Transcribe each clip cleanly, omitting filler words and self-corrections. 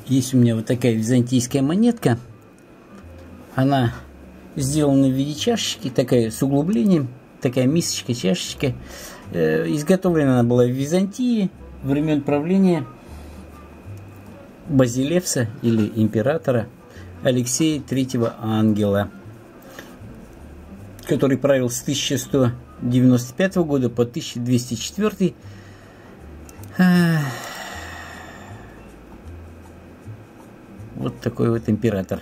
Есть у меня вот такая византийская монетка. Она сделана в виде чашечки, такая с углублением, такая мисочка, чашечка. Изготовлена она была в Византии времен правления Базилевса или императора Алексея III Ангела, который правил с 1195 года по 1204. Вот такой вот император.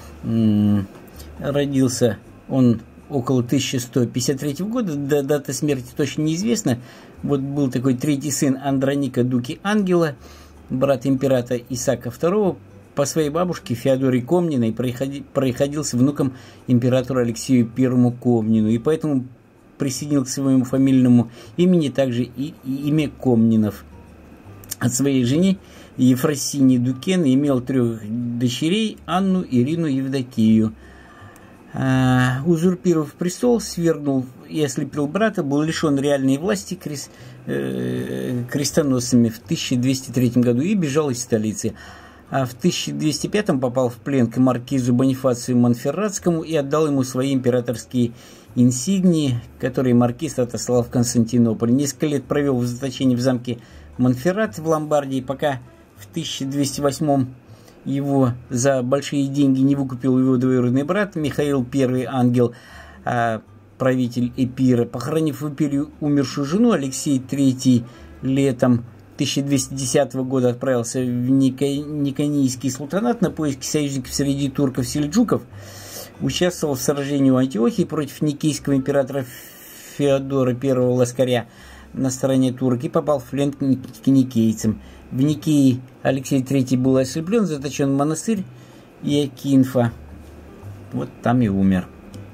Родился он около 1153 года, дата смерти точно неизвестна. Вот был такой третий сын Андроника Дуки Ангела, брат императора Исаака II, по своей бабушке Феодоре Комниной приходился внуком императора Алексею I Комнину, и поэтому присоединил к своему фамильному имени также и имя Комнинов. От своей жены Ефросинии Дукены имел 3 дочерей: Анну, Ирину, Евдокию. Узурпировав престол, свергнул и ослепил брата, был лишен реальной власти крестоносцами в 1203 году и бежал из столицы. А в 1205 попал в плен к маркизу Бонифацию Монферратскому и отдал ему свои императорские инсигнии, которые маркиз отослал в Константинополь. Несколько лет провел в заточении в замке Монферрат в Ломбардии, пока в 1208 его за большие деньги не выкупил его двоюродный брат Михаил I Ангел, правитель Эпира. Похоронив в Эпире умершую жену, Алексей III летом 1210 года отправился в Никонийский султанат на поиски союзников среди турков-сельджуков. Участвовал в сражении у Антиохии против никейского императора Феодора I Ласкаря на стороне турок и попал в плен к никейцам. В Никее Алексей III был ослеплен, заточен в монастырь Иокинфа. Вот там и умер.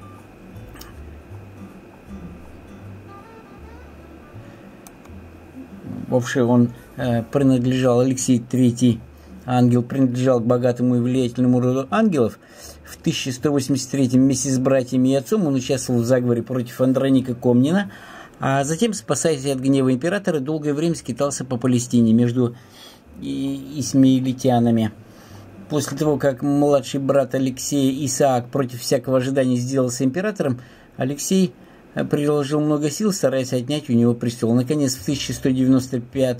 Вообще он принадлежал, Алексей III Ангел принадлежал к богатому и влиятельному роду ангелов. В 1183 вместе с братьями и отцом он участвовал в заговоре против Андроника Комнина, а затем, спасаясь от гнева императора, долгое время скитался по Палестине между исмаилитянами. После того, как младший брат Алексея Исаак против всякого ожидания сделался императором, Алексей приложил много сил, стараясь отнять у него престол. Наконец, в 1195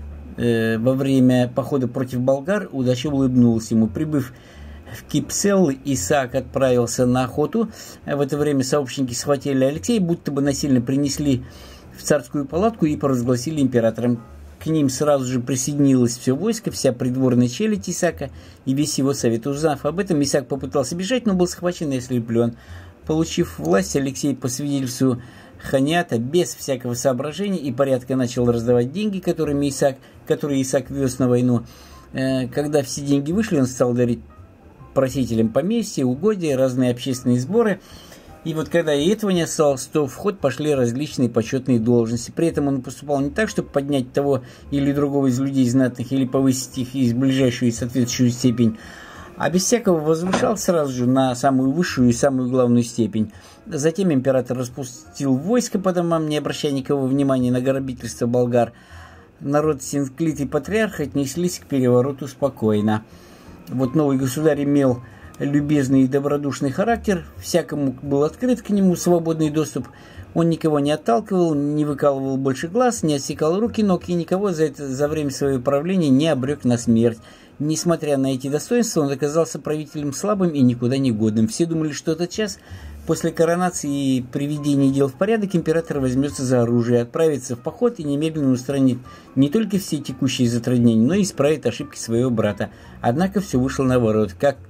во время похода против болгар удача улыбнулась ему. Прибыв в Кипсел, Исаак отправился на охоту. В это время сообщники схватили Алексея, будто бы насильно принесли в царскую палатку и провозгласили императором. К ним сразу же присоединилось все войско, вся придворная челядь Исаака и весь его совет. Узнав об этом, Исаак попытался бежать, но был схвачен и ослеплен. Получив власть, Алексей, по свидетельству Ханията, без всякого соображения и порядка начал раздавать деньги, которые Исаак вез на войну. Когда все деньги вышли, он стал дарить просителям поместья, угодья, разные общественные сборы. И вот когда и этого не осталось, то в ход пошли различные почетные должности. При этом он поступал не так, чтобы поднять того или другого из людей знатных или повысить их из ближайшую и соответствующую степень, а без всякого возвышал сразу же на самую высшую и самую главную степень. Затем император распустил войско по домам, не обращая никакого внимания на грабительство болгар. Народ Синклит и патриарх отнеслись к перевороту спокойно. Вот новый государь имел любезный и добродушный характер, всякому был открыт к нему свободный доступ. Он никого не отталкивал, не выкалывал больше глаз, не отсекал руки, ног и никого за время своего правления не обрек на смерть. Несмотря на эти достоинства, он оказался правителем слабым и никуда не годным. Все думали, что этот час после коронации и приведения дел в порядок император возьмется за оружие, отправится в поход и немедленно устранит не только все текущие затруднения, но и исправит ошибки своего брата. Однако все вышло наоборот.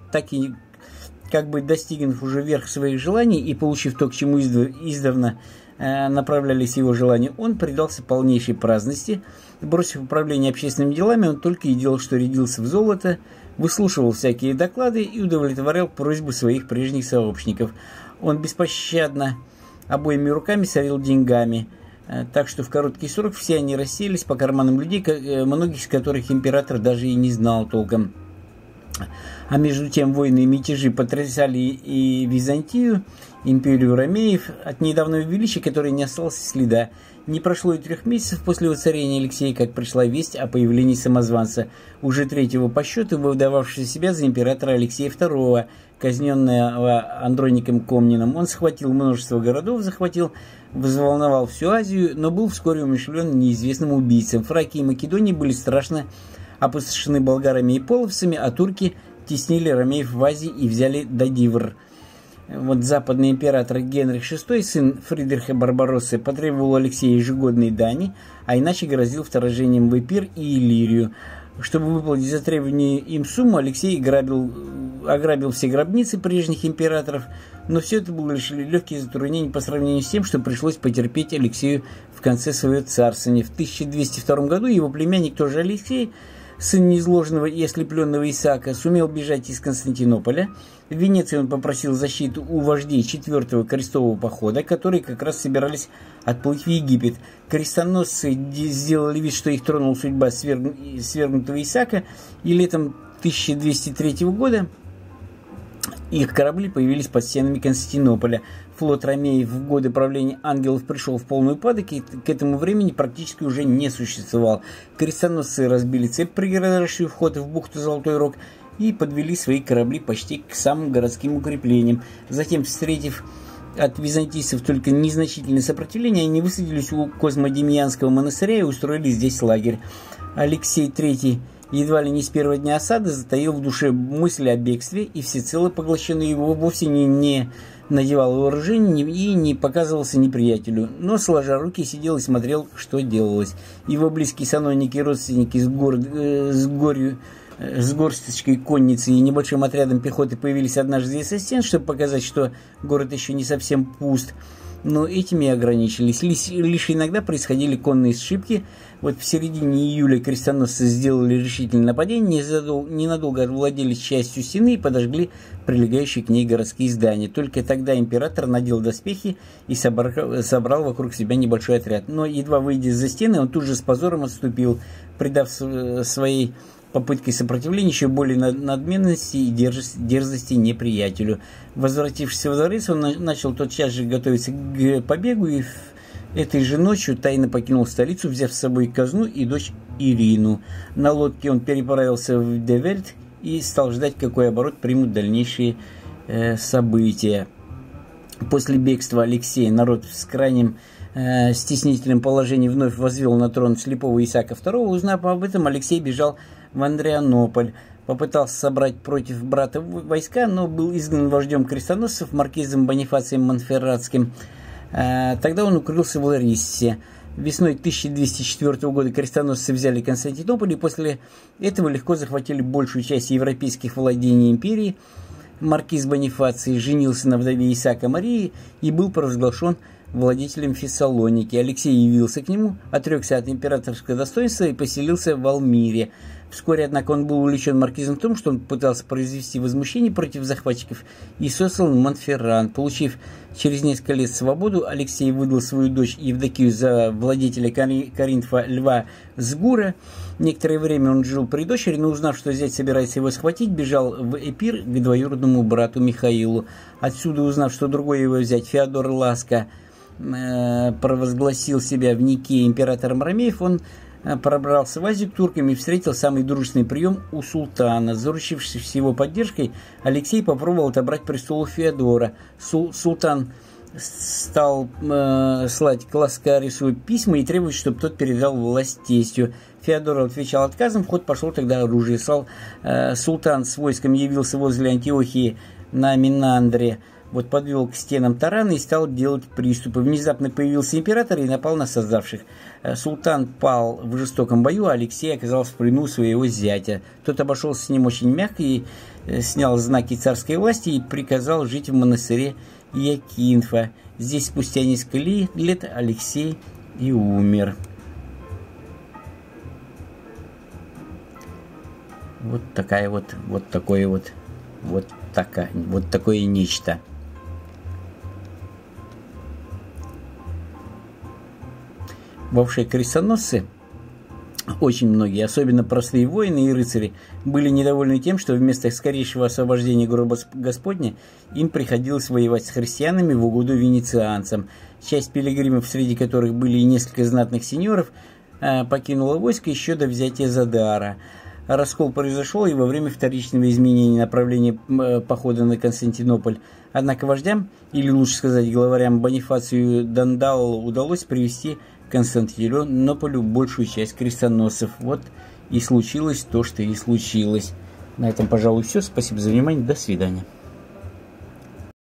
Как бы достигнув уже верх своих желаний и получив то, к чему издавна направлялись его желания, он предался полнейшей праздности. Бросив управление общественными делами, он только и делал, что рядился в золото, выслушивал всякие доклады и удовлетворял просьбы своих прежних сообщников. Он беспощадно обоими руками сорил деньгами, так что в короткий срок все они расселись по карманам людей, многих из которых император даже и не знал толком. А между тем войны и мятежи потрясали и Византию, империю ромеев, от недавнего величия, которой не осталось следа. Не прошло и 3 месяцев после воцарения Алексея, как пришла весть о появлении самозванца, уже 3-го по счету, выдававшего себя за императора Алексея II, казненного Андроником Комниным. Он схватил множество городов, взволновал всю Азию, но был вскоре умерщвлен неизвестным убийцем. Фракия и Македония были страшно опустошены болгарами и половцами, а турки теснили ромеев в Азии и взяли Дадивр. Вот западный император Генрих VI, сын Фридриха Барбароссы, потребовал у Алексея ежегодные дани, а иначе грозил вторжением в Эпир и Иллирию. Чтобы выплатить за требования им сумму, Алексей ограбил все гробницы прежних императоров, но все это было лишь легкие затруднения по сравнению с тем, что пришлось потерпеть Алексею в конце своего царствования. В 1202 году его племянник, тоже Алексей, сын неизложенного и ослепленного Исаака, сумел бежать из Константинополя. В Венеции он попросил защиту у вождей 4-го крестового похода, которые как раз собирались отплыть в Египет. Крестоносцы сделали вид, что их тронула судьба свергнутого Исаака, и летом 1203 года их корабли появились под стенами Константинополя. Флот ромеев в годы правления ангелов пришел в полный упадок и к этому времени практически уже не существовал. Крестоносцы разбили цепь, преграждающую вход в бухту Золотой Рог, и подвели свои корабли почти к самым городским укреплениям. Затем, встретив от византийцев только незначительное сопротивление, они высадились у Козмодемьянского монастыря и устроили здесь лагерь. Алексей III едва ли не с первого дня осады затаил в душе мысли о бегстве, и всецело поглощенный его вовсе не надевал вооружение и не показывался неприятелю, но, сложа руки, сидел и смотрел, что делалось. Его близкие сановники и родственники с горсточкой конницы и небольшим отрядом пехоты появились однажды здесь со стен, чтобы показать, что город еще не совсем пуст. Но этими и ограничились. Лишь иногда происходили конные сшибки. Вот в середине июля крестоносцы сделали решительное нападение, ненадолго овладели частью стены и подожгли прилегающие к ней городские здания. Только тогда император надел доспехи и собрал вокруг себя небольшой отряд. Но едва выйдя за стены, он тут же с позором отступил, придав своей попыткой сопротивления еще более надменности и дерзости неприятелю. Возвратившись во дворец, он начал тотчас же готовиться к побегу и этой же ночью тайно покинул столицу, взяв с собой казну и дочь Ирину. На лодке он переправился в Девельт и стал ждать, какой оборот примут дальнейшие события. После бегства Алексея народ с крайним стеснительном положении вновь возвел на трон слепого Исаака II. Узнав об этом, Алексей бежал в Андрианополь, попытался собрать против брата войска, но был изгнан вождем крестоносцев маркизом Бонифацием Монферратским. Тогда он укрылся в Лариссе. Весной 1204 года крестоносцы взяли Константинополь и после этого легко захватили большую часть европейских владений империи. Маркиз Бонифаций женился на вдове Исаака Марии и был провозглашен владетелем Фессалоники. Алексей явился к нему, отрекся от императорского достоинства и поселился в Алмире. Вскоре, однако, он был увлечен маркизом в том, что он пытался произвести возмущение против захватчиков и сослан в Монферран. Получив через несколько лет свободу, Алексей выдал свою дочь Евдокию за владетеля Коринфа Льва Сгура. Некоторое время он жил при дочери, но, узнав, что зять собирается его схватить, бежал в Эпир к двоюродному брату Михаилу. Отсюда, узнав, что другой его зять Феодор Ласка провозгласил себя в Никее императором ромеев, он пробрался в Азию к туркам и встретил самый дружественный прием у султана. Заручившись его поддержкой, Алексей попробовал отобрать престол у Феодора. Султан стал слать к Ласкарису письма и требовать, чтобы тот передал власть тестю. Феодор отвечал отказом, в ход пошло тогда оружие. Султан с войском явился возле Антиохии на Минандре. Вот подвел к стенам тарана и стал делать приступы. Внезапно появился император и напал на создавших. Султан пал в жестоком бою, а Алексей оказался в плену своего зятя. Тот обошелся с ним очень мягко и снял знаки царской власти и приказал жить в монастыре Якинфа. Здесь спустя несколько лет Алексей и умер. Вот такое нечто. Бывшие крестоносцы Очень многие, особенно простые воины и рыцари, были недовольны тем, что вместо скорейшего освобождения гроба Господня им приходилось воевать с христианами в угоду венецианцам. Часть пилигримов, среди которых были и несколько знатных сеньоров, покинула войско еще до взятия Задара. Раскол произошел и во время вторичного изменения направления похода на Константинополь. Однако вождям, или лучше сказать главарям Бонифацию Дандалу, удалось привести к Константинополю большую часть крестоносцев. Вот и случилось то, что и случилось. На этом, пожалуй, все. Спасибо за внимание. До свидания.